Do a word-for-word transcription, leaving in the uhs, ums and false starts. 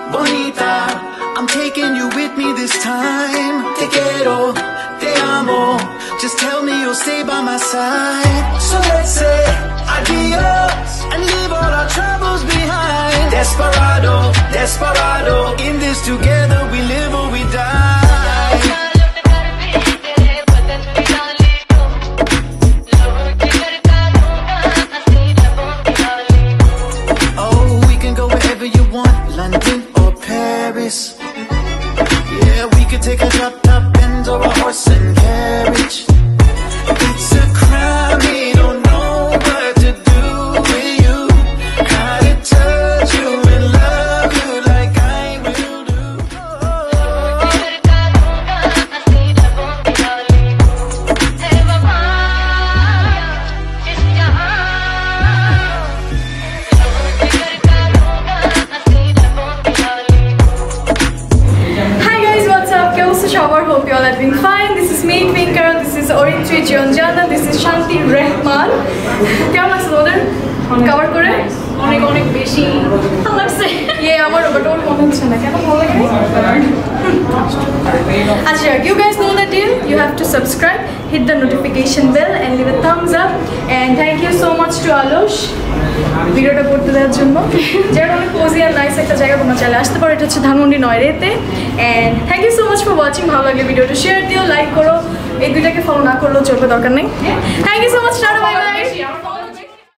bonita. I'm taking you with me this time. Te quiero, te amo. Just tell me you'll stay by my side. So let's say adios and leave all our troubles behind. Desperado, desperado. In this together we live or we die. Oh, we can go wherever you want, London or Paris. Yeah, we could take a drop top Benz or a horse and carriage. It's a crime, we don't know what to do with you. How to touch you and love you like I will do. Hi guys, what's up? Hope you all are doing fine. This is me, Twink Carol. This is Aritri, this is Shanti Rehman. কেমন আছেন ওদের? Cover করে অনেক অনেক বেশি ভালো লাগছে। ইয়ে আমার বাট ওর মনে হচ্ছে না কেন ভালো লাগে? আচ্ছা, you guys know the deal. You have to subscribe, hit the notification bell and leave a thumbs up. And thank you so much to Alosh ভিডিওটা করতে দেওয়ার জন্য। যেটা অনেক কোজি আর নাইস একটা জায়গা তোমরা চাইলে আসতে পারো। এটা হচ্ছে ধানমন্ডি নয়রেতে। And thank you so much for watching. ভালো লাগলে ভিডিওটা শেয়ার দিও, লাইক করো। এই দুইটাকে ফলো না করলেও চলবে, দরকার নেই। Thank you so much, tata, bye by.